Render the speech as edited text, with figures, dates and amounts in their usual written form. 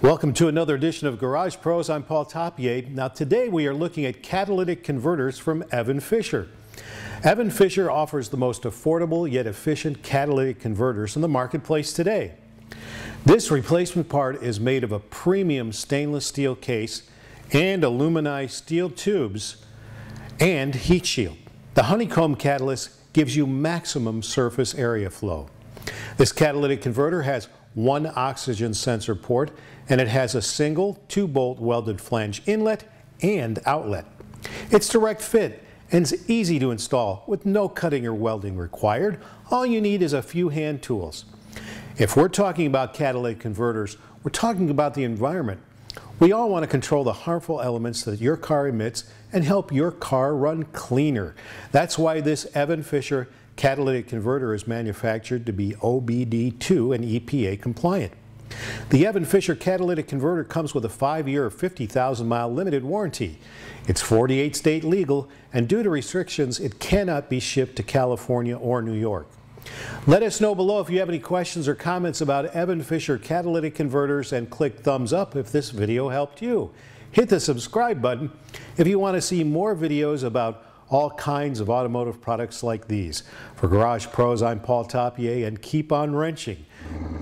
Welcome to another edition of Garage Pros. I'm Paul Tapie. Now today we are looking at catalytic converters from Evan Fischer. Evan Fischer offers the most affordable yet efficient catalytic converters in the marketplace today. This replacement part is made of a premium stainless steel case and aluminized steel tubes and heat shield. The honeycomb catalyst gives you maximum surface area flow. This catalytic converter has one oxygen sensor port, and it has a single 2-bolt welded flange inlet and outlet. It's direct fit and it's easy to install with no cutting or welding required. All you need is a few hand tools. If we're talking about catalytic converters, we're talking about the environment. We all want to control the harmful elements that your car emits and help your car run cleaner. That's why this Evan Fischer catalytic converter is manufactured to be OBD2 and EPA compliant. The Evan Fischer catalytic converter comes with a 5-year, 50,000-mile limited warranty. It's 48 state legal, and due to restrictions, it cannot be shipped to California or New York. Let us know below if you have any questions or comments about Evan Fischer catalytic converters, and click thumbs up if this video helped you. Hit the subscribe button if you want to see more videos about all kinds of automotive products like these. For Garage Pros, I'm Paul Tapie, and keep on wrenching.